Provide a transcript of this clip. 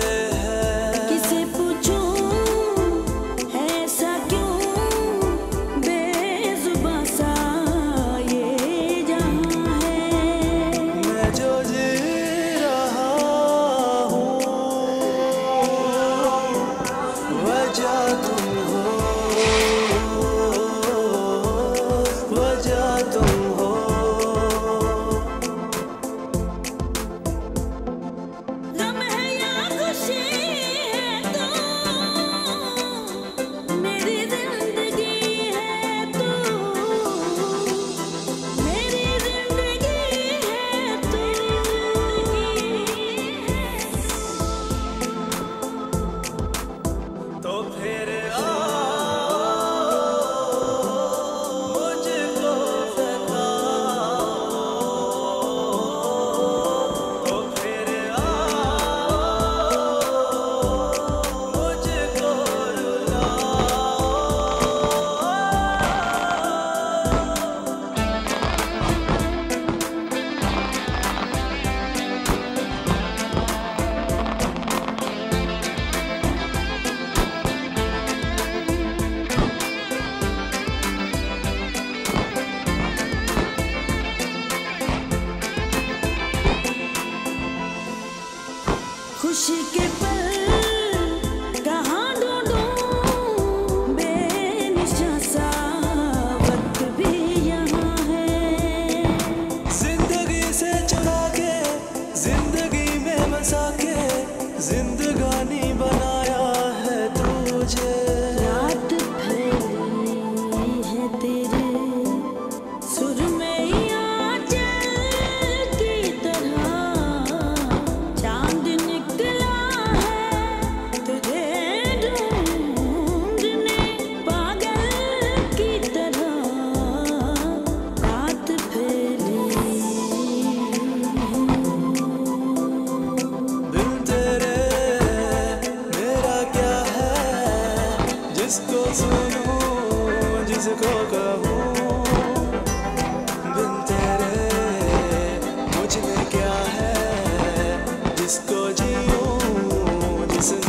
किसे पूछूं ऐसा क्यों बेजुबां सा ये जहां है। मैं जो जी रहा हूँ वजह तुम हो, वजह तुम हो। गम है या खुशी है तू, मेरी जिंदगी है तू, मेरी जिंदगी है तू। तो फिर आओ मुझको बताओ, तो फिर आओ मुझको रुलाओ। खुशी के पल कहाँ ढूंढूं, बेनिशां सा वक्त भी यहाँ है। जिंदगी से चुरा के जिंदगी में बसा के जिंदगानी बनाया है तुझे। रात फैली है तेरे सुर में आंचल की तरह, चांद निकला है तुझे ढूंढने पागल की तरह। रात फैली बिन तेरे मेरा क्या है, जिसको सुनूं जिसको कहूँ। बिन तेरे मुझ में क्या है, जिसको जीऊं जिस